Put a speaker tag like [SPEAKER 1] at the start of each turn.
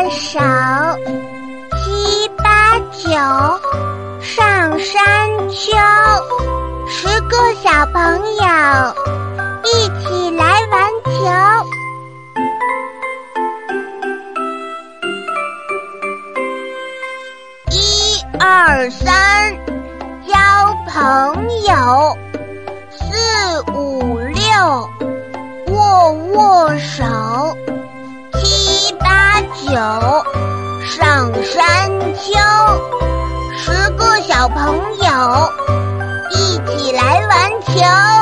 [SPEAKER 1] 手，7、8、9上山丘。10个小朋友一起来玩球。1、2、3交朋友，4、5、6握握手，7、8、9上山丘。10个小朋友一起来玩球。